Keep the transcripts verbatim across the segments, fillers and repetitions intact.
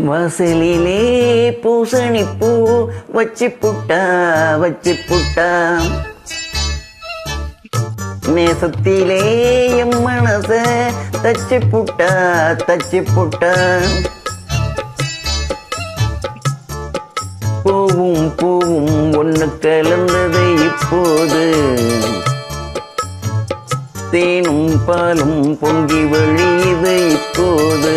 வாசலிலே பூசணி பூ வச்சு புட்டா வச்சு புட்டா நேசத்திலே என் மனச தச்சு புட்டா தச்சு புட்டா பூவும் பூவும் ஒன்று கலந்தது இப்போது தேனும் பாலும் பொங்கி வழியுது இப்போது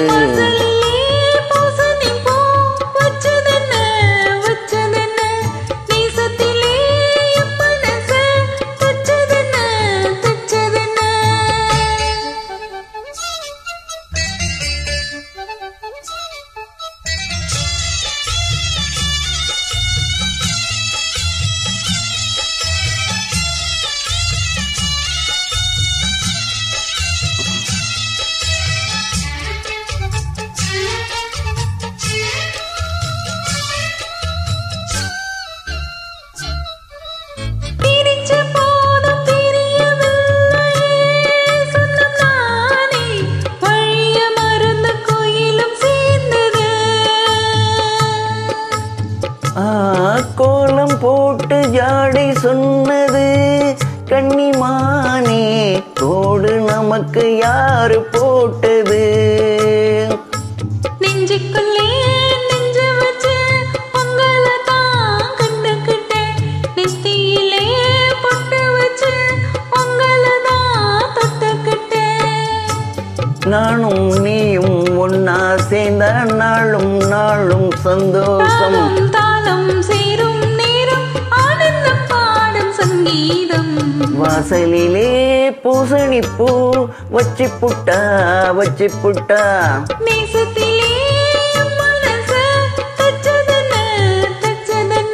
கோலம் போட்டு ஜாடை சொன்னது கன்னிமானே தோடு நமக்கு யாரு போட்டது நெஞ்சுக்குள்ளே நெஞ்ச வச்சு உங்களை தான் கண்டுக்கிட்டேன் நெத்தியிலே பொட்டு வச்சு உங்களை தான் தொட்டுக்கிட்டேன் நானும் நீயும் ஒன்னா சேர்ந்த நாளும் நாளும் சந்தோஷம் சேரும் நேரம் ஆனந்த பாடும் சங்கீதம் வாசலிலே பூசணி பூ வச்சு புட்டா வச்சு புட்டா நேசத்திலே மனச தச்சதன தச்சதன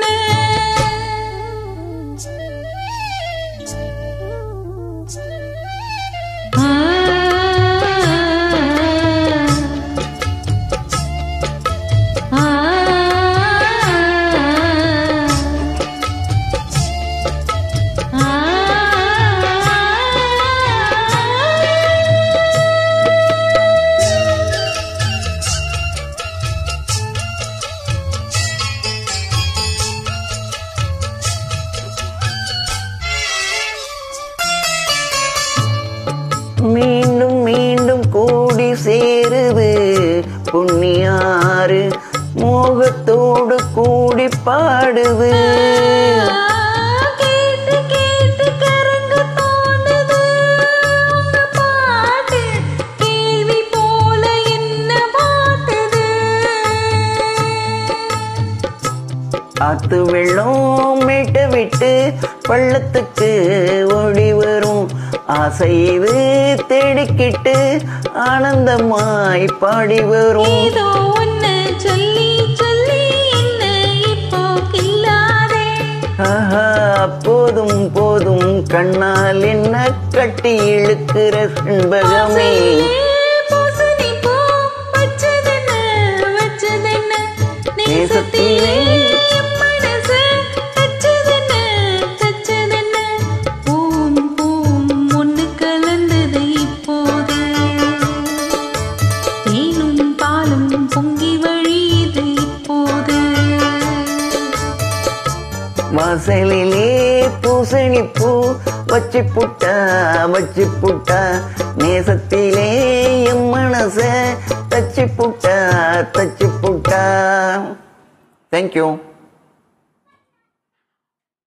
மீண்டும் மீண்டும் கூடி சேருது புண்ணியாறு மோகத்தோடு கூடி பாடுது கேட்டு கேட்டு கரங்க தோணுது உங்க பாட்டு கேள்வி போல என்ன பாட்டுது ஆத்து வெள்ளம் மீட்ட விட்டு பள்ளத்துக்கு ஓடி வரும் ஆசைது தேடிக்கிட்டு ஆனந்தமாய் பாடி வரும் ஏதோ ஒன்னு சொல்லி சொல்லி என்ன இப்போ கில்லாதே ஆஹா போதும் போதும் கண்ணால் என்ன கட்டி இழுக்கிற செண்பகமே பூசணி பூ வச்சதென்ன வச்சதென்ன நேசத்திலே மனசு தச்சதென்ன தச்சதென்ன பூம் பூம் ஒன்று கலந்தது இப்போது தேனும் பாலும் பொங்கி வழியுது இப்போது வாசலிலே பூசணி பூ வச்சு புட்டா வச்சு புட்டா நேசத்திலே என் மனச தச்சு புட்டா தச்சு புட்டா. Thank you.